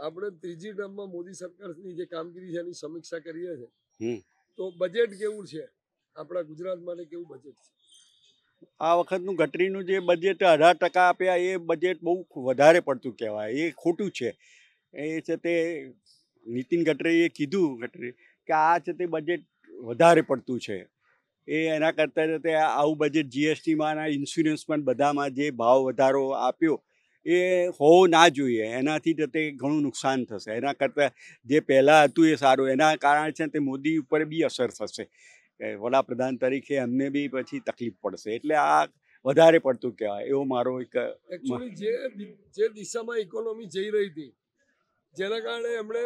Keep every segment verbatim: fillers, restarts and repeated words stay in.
આપણે ત્રીજી ટર્મમાં મોદી સરકારની જે કામગીરી છે એની સમીક્ષા કરીએ છે, હમ તો બજેટ કેવું છે આપણા ગુજરાત માટે? કેવું બજેટ છે આ વખતનું ગટરીનું જે બજેટ અઢાર ટકા આપ્યા એ બજેટ બહુ વધારે પડતું કહેવાય, એ ખોટું છે. એ છે તે નીતિન ગડકરીએ કીધું ગટરી કે આ છે તે બજેટ વધારે પડતું છે. એ એના કરતાં તે આવું બજેટ જીએસટીમાં ઇન્સ્યોરન્સમાં બધામાં જે ભાવ વધારો આપ્યો એ હોવો ના જોઈએ. એનાથી તે ઘણું નુકસાન થશે. એના કરતાં જે પહેલાં હતું એ સારું. એના કારણે છે તે મોદી ઉપર બી અસર થશે. વડાપ્રધાન તરીકે એમને બી પછી તકલીફ પડશે. એટલે આ વધારે પડતું કહેવાય એવો મારો એક. એકચ્યુઅલી જે જે દિશામાં ઇકોનોમી જઈ રહી હતી, જેના કારણે એમણે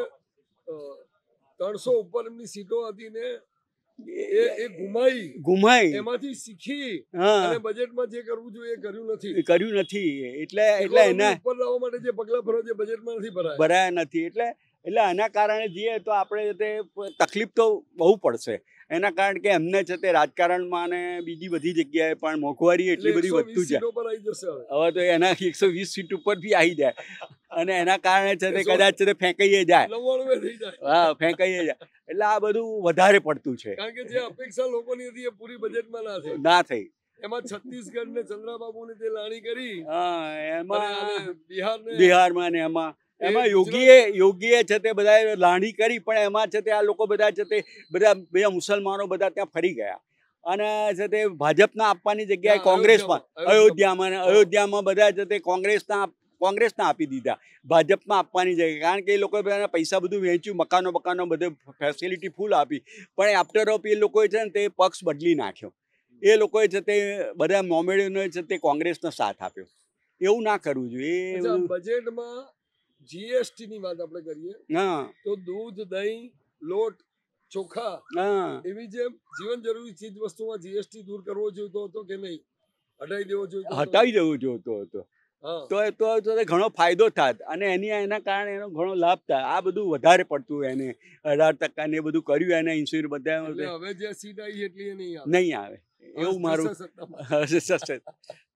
ત્રણસો ઉપર એમની સીટો હતી ને એ એ ગુમાઈ ગુમાઈ એમાંથી શીખી હા અને બજેટમાં જે કરવું જોઈએ એ કર્યું નથી કર્યું નથી. એટલે એટલે એના ઉપર લાવવા માટે જે પગલા ભરવા જે બજેટમાં નથી ભરાયા ભરાયા નથી. એટલે એટલે આના કારણે જઈએ તો આપણે તે તકલીફ તો બહુ પડશે. એના કારણ કે એમને છે તે રાજકારણમાં ને બીજી બધી જગ્યાએ પણ મોંઘવારી એટલી બધી વધતું જાય. હવે તો એના એકસો વીસ સીટ ઉપર બી આવી જાય અને એના કારણે છે તે કદાચ છે તે ફેંકાઈએ જાય. હા ફેંકાઈએ જાય. એટલે આ બધું વધારે પડતું છે. કારણ કે જે અપેક્ષા લોકોની હતી એ પૂરી બજેટમાં ના થઈ ના થઈ. એમાં છત્તીસગઢ ને ચંદ્રાબાબુ ને તે લાણી કરી. હા એમાં બિહાર બિહારમાં ને એમાં એમાં યોગીએ યોગીએ છે તે બધા લાણી કરી, પણ એમાં છે તે આ લોકો બધા છે તે બધા બધા મુસલમાનો બધા ત્યાં ફરી ગયા અને છે તે ભાજપના આપવાની જગ્યાએ કોંગ્રેસમાં અયોધ્યામાં અયોધ્યામાં બધા છે તે કોંગ્રેસના કોંગ્રેસના આપી દીધા, ભાજપમાં આપવાની જગ્યાએ. કારણ કે એ લોકોએ બધાના પૈસા બધું વેચ્યું, મકાનો મકાનો બધે ફેસિલિટી ફૂલ આપી, પણ આફ્ટર ઓફ એ લોકોએ છે ને તે પક્ષ બદલી નાખ્યો. એ લોકોએ છે તે બધા મોમેડીઓને છે તે કોંગ્રેસનો સાથ આપ્યો. એવું ના કરવું જોઈએ. બજેટમાં જીએસટી ની વાત આપણે કરીએ હા તો દૂધ, દહીં, લોટ, ચોખા હા એવી જે જીવન જરૂરી ચીજ વસ્તુમાં જીએસટી દૂર કરવો જોઈતો હતો કે નહીં? હટાવી દેવો જોઈતો હટાવી દેવો જોઈતો હતો. તો તો ઘણો ફાયદો થાત અને એની એના કારણે એનો ઘણો લાભ થાય. આ બધું વધારે પડતું એને અઢાર ટકા ને બધું કર્યું એને ઇન્સ્યોર બધા હવે જે સીટ આવી એટલી નહીં નહીં આવે એવું મારું